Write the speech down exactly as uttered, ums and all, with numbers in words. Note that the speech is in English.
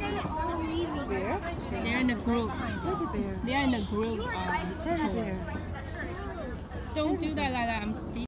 Bear? They're in a group. Teddy bear. They're in a group. Um, Teddy tour. bear. Don't do that like